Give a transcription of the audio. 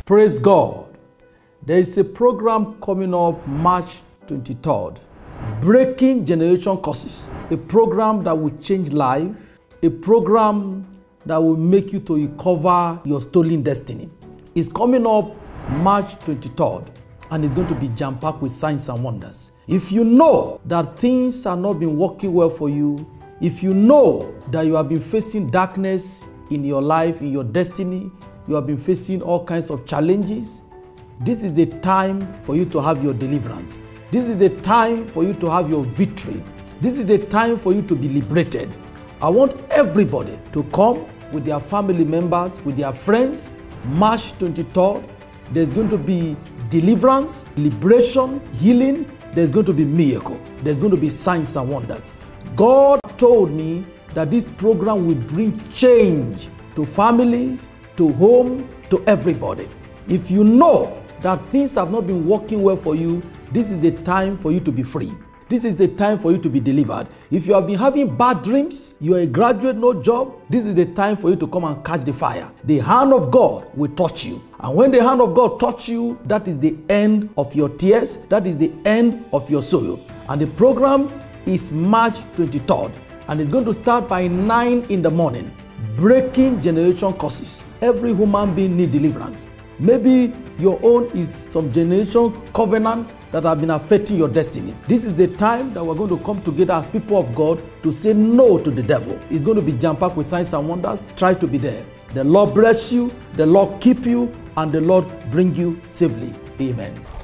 Praise God. There is a program coming up March 23rd. Breaking Generation Curses. A program that will change life. A program that will make you to recover your stolen destiny. It's coming up March 23rd. And it's going to be jam-packed with signs and wonders. If you know that things have not been working well for you, if you know that you have been facing darkness in your life, in your destiny, you have been facing all kinds of challenges, this is the time for you to have your deliverance. This is the time for you to have your victory. This is the time for you to be liberated. I want everybody to come with their family members, with their friends. March 23rd, there's going to be deliverance, liberation, healing. There's going to be miracle. There's going to be signs and wonders. God told me that this program will bring change to families, to home, to everybody. If you know that things have not been working well for you, this is the time for you to be free. This is the time for you to be delivered. If you have been having bad dreams, you are a graduate, no job, this is the time for you to come and catch the fire. The hand of God will touch you. And when the hand of God touches you, that is the end of your tears. That is the end of your sorrow. And the program is March 23rd. And it's going to start by 9 in the morning. Breaking generation curses. Every human being needs deliverance. Maybe your own is some generation covenant that have been affecting your destiny. This is the time that we're going to come together as people of God to say no to the devil. It's going to be jam-packed with signs and wonders. Try to be there. The Lord bless you, the Lord keep you, and the Lord bring you safely. Amen.